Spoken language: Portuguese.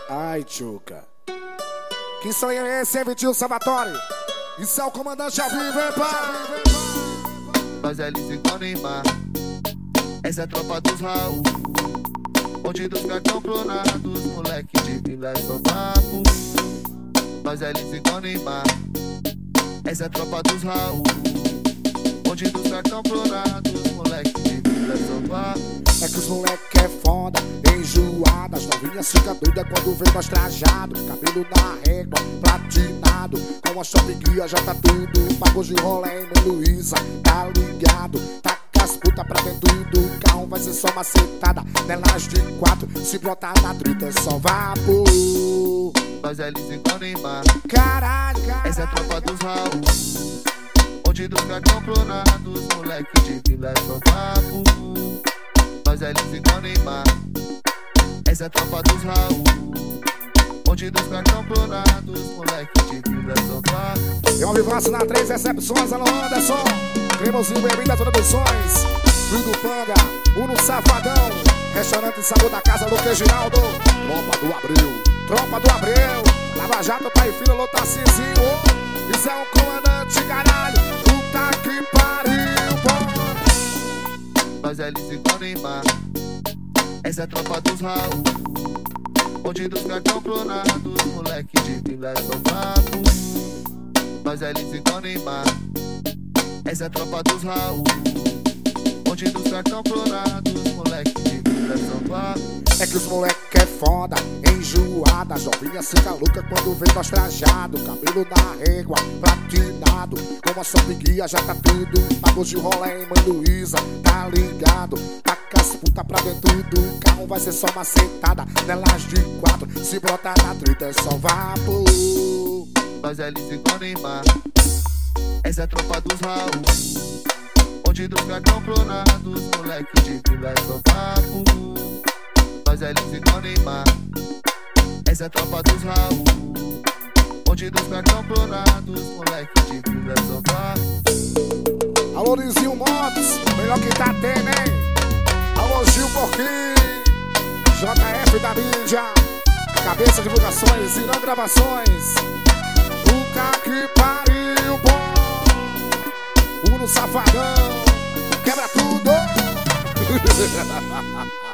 Ai, tchuca. Que sonho é esse, hein, Vitinho Salvatore? Isso é o comandante ao vivo, hein, pai? Nós é Liz igual Neymar. Essa é a tropa dos Raul. Onde dos cartão clonados, moleque de vila é só papo. Nós é Liz igual Neymar. Essa é a tropa dos Raul. Onde dos cartão clonados, moleque de vila é só papo. É que os moleque é foda, enjoada. As novinhas ficam doidas quando vê nós trajado. Cabelo na régua, platinado. Com a shopping guia já tá tudo. Pago de rolê em Luísa, tá ligado? Tá com as putas pra dentro do carro. Vai ser só macetada, nelas de 4. Se brotar na trita é só vapor. Nós é Liz igual Neymar. Caralho, essa é a tropa dos Raul. Onde dos cartão clonados, moleque de vila é só papo. Nós é Liz igual Neymar. Essa é a tropa dos Raul. Onde dos cartão clonados, moleque de vila é só papo. É um vivaço na 3 recepções, alô Anderson. Cremosinho, bebida, produções. Tudo Panda, Uno Safadão. Restaurante Sabor da Casa, Luque Giraldo. Tropa do Abril, Tropa do Abril. Lava Jato, Pai e Filho, Lotacizinho. Isso é um comandante, caralho. Puta que pariu, pô. Nós é Liz igual Neymar. Essa é a tropa dos Raul. Onde dos cartão clonados, moleque de vila é só papo. Nós é Liz igual Neymar. Essa é a tropa dos Raul. Onde dos cartão clonados, moleque de vila é só papo. É que os moleque é foda, enjoada. As novinhas fica louca quando vê nós trajado. Cabelo na régua, platinado. Com a sua guia já tá tudo. Pago de rolê em Luísa, tá ligado? Tá com as putas pra dentro do carro. Vai ser só macetada, nelas de 4. Se brotar na trita é só vapor. Nós é Liz igual Neymar. Essa é a tropa dos Raul. Onde dos cartão clonados, moleque de vila é só papo. Nós é Liz igual Neymar. Essa é a tropa dos Raul. Onde dos cartão clonados, moleque de vila é só papo. Alô Lizinho Motos, melhor que tá tendo, hein? Alô Gil Porquinho, JF da mídia, Cabeça Divulgações, Irã Gravações. Puta que pariu, pô. Uno Safadão, quebra tudo.